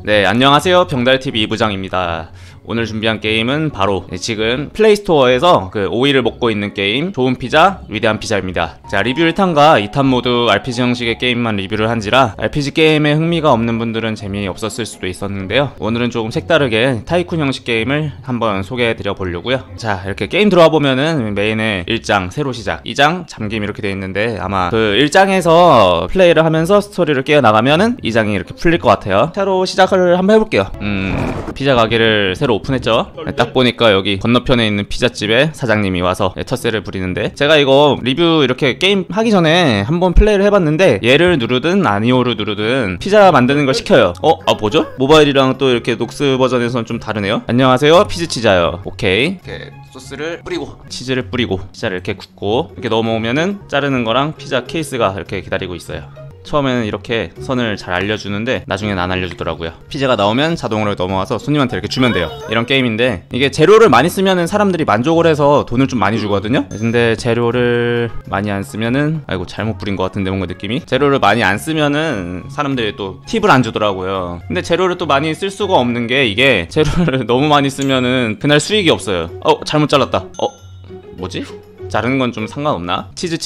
네, 안녕하세요. 병달TV 2부장입니다. 오늘 준비한 게임은 바로 지금 플레이스토어에서 그 5위를 먹고 있는 게임 좋은 피자, 위대한 피자입니다. 자, 리뷰 1탄과 2탄 모두 RPG 형식의 게임만 리뷰를 한지라 RPG 게임에 흥미가 없는 분들은 재미없었을 수도 있었는데요. 오늘은 조금 색다르게 타이쿤 형식 게임을 한번 소개해드려 보려고요. 자, 이렇게 게임 들어와 보면은 메인에 1장 새로 시작, 2장 잠김 이렇게 되어 있는데 아마 그 1장에서 플레이를 하면서 스토리를 깨어나가면은 2장이 이렇게 풀릴 것 같아요. 새로 시작을 한번 해볼게요. 피자 가게를 새로 오픈했죠. 딱 보니까 여기 건너편에 있는 피자집에 사장님이 와서 텃세를 부리는데, 제가 이거 리뷰 이렇게 게임 하기 전에 한번 플레이를 해봤는데 얘를 누르든 아니오를 누르든 피자 만드는 걸 시켜요. 뭐죠? 모바일이랑 또 이렇게 녹스 버전에서는 좀 다르네요. 안녕하세요, 피즈치자요. 오케이. 이렇게 소스를 뿌리고 치즈를 뿌리고 피자를 이렇게 굽고 이렇게 넘어오면은 자르는 거랑 피자 케이스가 이렇게 기다리고 있어요. 처음에는 이렇게 선을 잘 알려주는데 나중엔 안 알려주더라고요. 피자가 나오면 자동으로 넘어와서 손님한테 이렇게 주면 돼요. 이런 게임인데 이게 재료를 많이 쓰면은 사람들이 만족을 해서 돈을 좀 많이 주거든요. 근데 재료를 많이 안 쓰면은, 아이고 잘못 뿌린 것 같은데 뭔가 느낌이, 재료를 많이 안 쓰면은 사람들이 또 팁을 안 주더라고요. 근데 재료를 또 많이 쓸 수가 없는 게, 이게 재료를 너무 많이 쓰면은 그날 수익이 없어요. 잘못 잘랐다. 뭐지? 자르는 건 좀 상관없나? 치즈.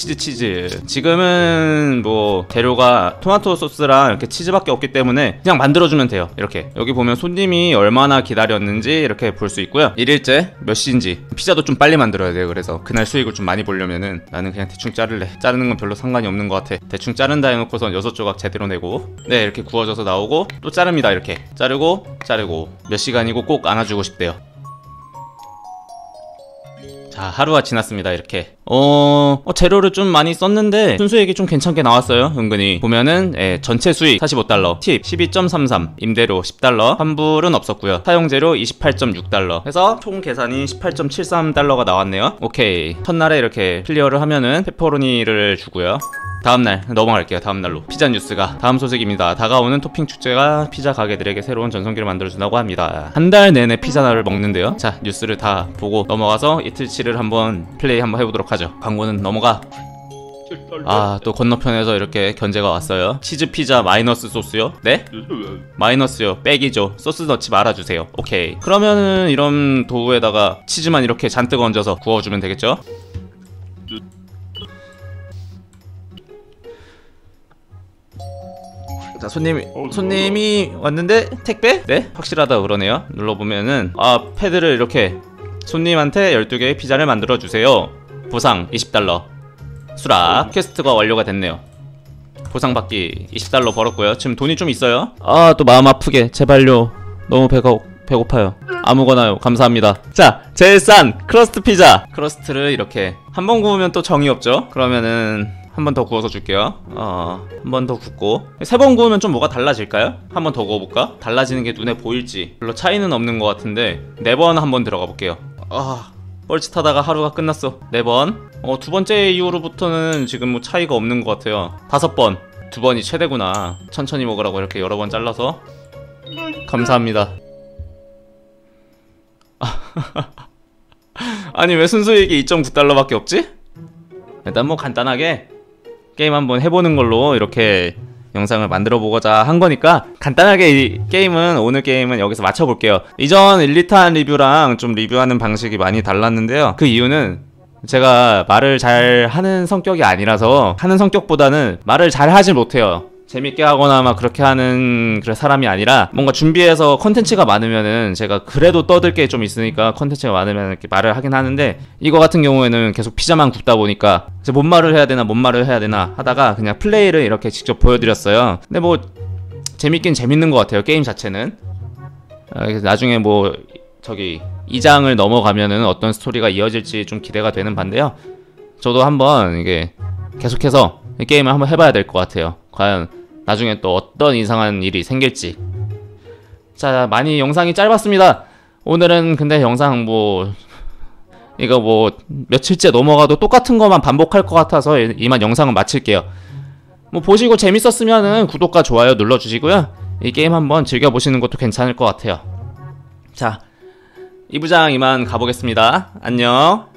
지금은 뭐 재료가 토마토 소스랑 이렇게 치즈밖에 없기 때문에 그냥 만들어주면 돼요. 이렇게 여기 보면 손님이 얼마나 기다렸는지 이렇게 볼 수 있고요. 일일째 몇 시인지. 피자도 좀 빨리 만들어야 돼요. 그래서 그날 수익을 좀 많이 보려면은 나는 그냥 대충 자를래. 자르는 건 별로 상관이 없는 것 같아. 대충 자른다 해놓고선 6조각 제대로 내고, 네, 이렇게 구워져서 나오고 또 자릅니다. 이렇게 자르고 몇 시간이고 꼭 안아주고 싶대요. 자, 하루가 지났습니다. 이렇게 재료를 좀 많이 썼는데 순수익이 좀 괜찮게 나왔어요. 은근히 보면은 전체 수익 45달러, 팁 12.33, 임대료 10달러, 환불은 없었고요. 사용재료 28.6달러 해서 총 계산이 18.73달러가 나왔네요. 오케이. 첫날에 이렇게 클리어를 하면은 페퍼로니를 주고요. 다음날 넘어갈게요. 다음날로 피자 뉴스가 다음 소식입니다. 다가오는 토핑 축제가 피자 가게들에게 새로운 전성기를 만들어준다고 합니다. 한 달 내내 피자를 먹는데요. 자, 뉴스를 다 보고 넘어가서 이틀치를 한번 플레이 한번 해보도록 하죠. 광고는 넘어가. 또 건너편에서 이렇게 견제가 왔어요. 치즈 피자 마이너스 소스요? 네? 마이너스요. 백이죠. 소스 넣지 말아주세요. 오케이. 그러면은 이런 도우에다가 치즈만 이렇게 잔뜩 얹어서 구워주면 되겠죠? 자, 손님이 왔는데 택배? 네? 확실하다 그러네요. 눌러보면은 패드를 이렇게 손님한테 12개의 피자를 만들어주세요. 보상 20달러. 수락. 퀘스트가 완료가 됐네요. 보상 받기 20달러 벌었고요. 지금 돈이 좀 있어요. 또 마음 아프게 제발요. 너무 배고파요. 아무거나요. 감사합니다. 자, 제일 싼 크러스트 피자. 크러스트를 이렇게 한 번 구우면 또 정이 없죠? 그러면은 한 번 더 구워서 줄게요. 한 번 더 굽고 3번 구우면 좀 뭐가 달라질까요? 한 번 더 구워볼까? 달라지는 게 눈에 보일지. 별로 차이는 없는 것 같은데 4번 한번 들어가 볼게요. 뻘짓하다가 하루가 끝났어. 4번. 두 번째 이후로부터는 지금 뭐 차이가 없는 것 같아요. 5번. 2번이 최대구나. 천천히 먹으라고 이렇게 여러 번 잘라서. 감사합니다. 아니, 왜 순수익이 2.9달러밖에 없지? 일단 뭐 간단하게 게임 한번 해보는 걸로 이렇게 영상을 만들어 보고자 한 거니까 간단하게 이 게임은, 오늘 게임은 여기서 마쳐볼게요. 이전 1, 2탄 리뷰랑 좀 리뷰하는 방식이 많이 달랐는데요. 그 이유는 제가 말을 잘 하는 성격이 아니라서, 하는 성격보다는 말을 잘 하지 못해요. 재밌게 하거나 막 그렇게 하는 그런 사람이 아니라, 뭔가 준비해서 컨텐츠가 많으면은 제가 그래도 떠들 게 좀 있으니까 컨텐츠가 많으면 이렇게 말을 하긴 하는데, 이거 같은 경우에는 계속 피자만 굽다 보니까 이제 뭔 말을 해야 되나 하다가 그냥 플레이를 이렇게 직접 보여드렸어요. 근데 뭐 재밌긴 재밌는 것 같아요. 게임 자체는. 나중에 뭐 2장을 넘어가면은 어떤 스토리가 이어질지 좀 기대가 되는 반데요. 저도 한번 이게 계속해서 이 게임을 한번 해봐야 될 것 같아요. 과연 나중에 또 어떤 이상한 일이 생길지. 자, 많이 영상이 짧았습니다. 오늘은 근데 영상 이거 며칠째 넘어가도 똑같은 것만 반복할 것 같아서 이만 영상은 마칠게요. 보시고 재밌었으면은 구독과 좋아요 눌러주시고요. 이 게임 한번 즐겨보시는 것도 괜찮을 것 같아요. 자, 2부장 이만 가보겠습니다. 안녕.